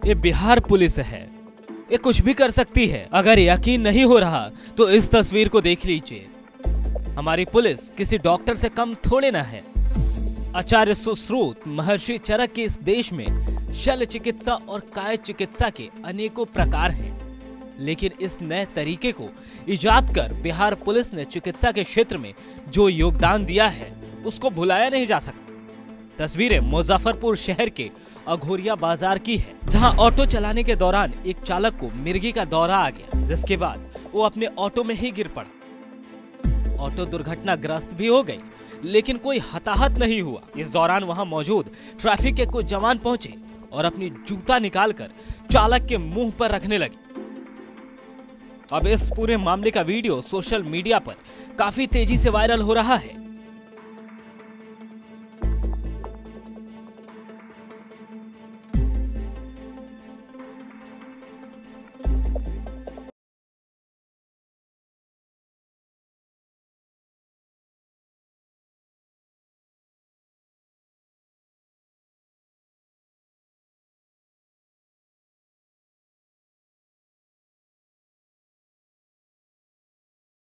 ये बिहार पुलिस है, ये कुछ भी कर सकती है। अगर यकीन नहीं हो रहा तो इस तस्वीर को देख लीजिए। हमारी पुलिस किसी डॉक्टर से कम थोड़े ना है। आचार्य सुश्रुत महर्षि चरक के इस देश में शल्य चिकित्सा और काय चिकित्सा के अनेकों प्रकार हैं, लेकिन इस नए तरीके को इजाद कर बिहार पुलिस ने चिकित्सा के क्षेत्र में जो योगदान दिया है उसको भुलाया नहीं जा सकता। तस्वीरें मुजफ्फरपुर शहर के अघोरिया बाजार की है, जहां ऑटो चलाने के दौरान एक चालक को मिर्गी का दौरा आ गया, जिसके बाद वो अपने ऑटो में ही गिर पड़ा। ऑटो दुर्घटनाग्रस्त भी हो गई, लेकिन कोई हताहत नहीं हुआ। इस दौरान वहां मौजूद ट्रैफिक के कुछ जवान पहुंचे और अपनी जूता निकालकर चालक के मुंह पर रखने लगे। अब इस पूरे मामले का वीडियो सोशल मीडिया पर काफी तेजी से वायरल हो रहा है।